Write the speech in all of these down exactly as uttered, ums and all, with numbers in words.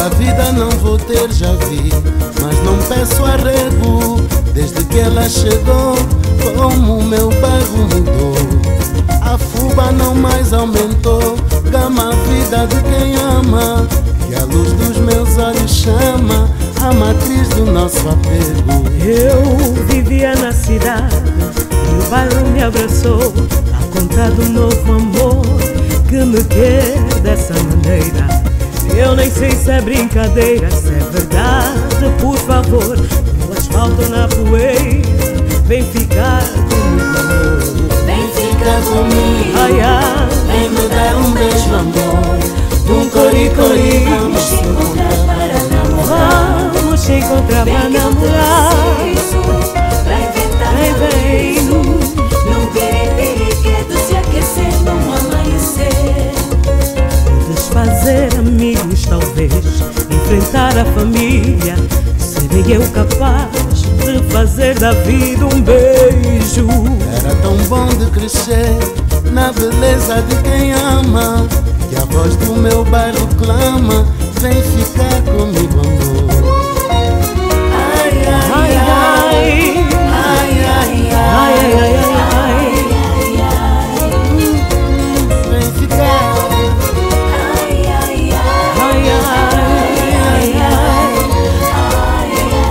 Outra vida não vou ter, já vi, mas não peço arrego. Desde que ela chegou, como o meu bairro mudou. A fuba não mais aumentou, gama a vida de quem ama. E a luz dos meus olhos chama a matriz do nosso apego. Eu vivia na cidade e o bairro me abraçou, a contar do novo amor que me quer dessa maneira. Eu nem sei se é brincadeira, se é verdade, por favor. No asfalto, na poeira, vem ficar comigo, amor. Vem ficar comigo, Ai, ai, vem me dar um beijo, amor. Um cori-cori, Vamos se encontrar para namorar. vamos se encontrar Vem pra que eu namorar. preciso pra inventar Vem, meu vem. riso. Num piripiriquedo se aquecer num amanhecer. Desfazer amigos, talvez enfrentar a família. Serei eu capaz de fazer da vida um beijo. era tão bom de crescer na beleza de quem ama. Que a voz do meu bairro clama, vem ficar comigo, amor. Ai, ai, Ai, ai, ai, ai, ai, ai, ai, ai, ai. ai, ai. Vem ficar. Ai, ai, ai, Ai, ai, ai, ai.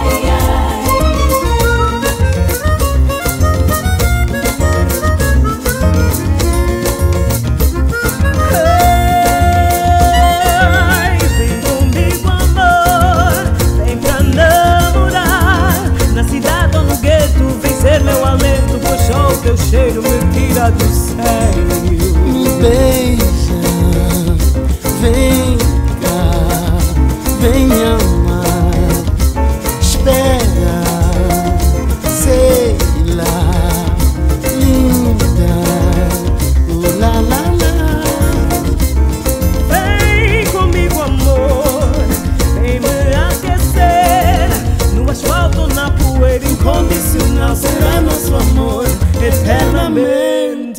Ai, vem comigo, amor, vem pra namorar. Na cidade ou no gueto, vem ser meu alento, pois só o teu cheiro me tira do sério. Me beija, vem cá, vem me amar. Espera, sei lá, linda, uh, lá, lá, lá. Vem comigo, amor, vem me aquecer. No asfalto, na poeira, incondicional será nosso amor eternamente.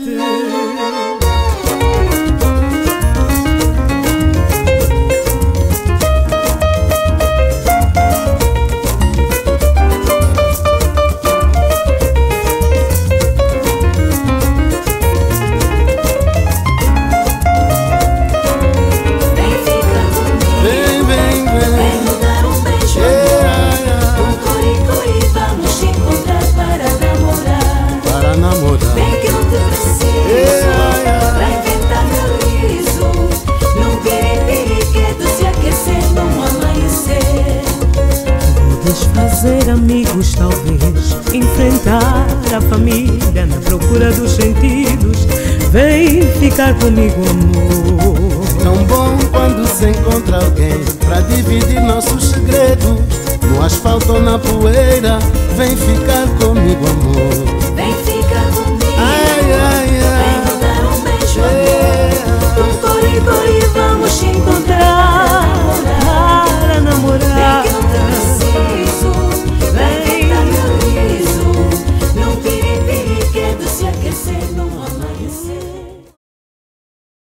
Vem ficar comigo, Vem, vem, vem vem. me dar um beijo, Yeah, amor. Um cori-cori, vamos se encontrar para namorar. para namorar. Vem que eu te preciso Yeah. pra inventar meu riso. Num piripiriquedo se aquecer num amanhecer. Desfazer amigos, talvez enfrentar a família na procura dos sentidos. Vem ficar comigo, amor. Tão bom quando se encontra alguém pra dividir nossos segredos. No asfalto ou na poeira, vem ficar comigo, amor.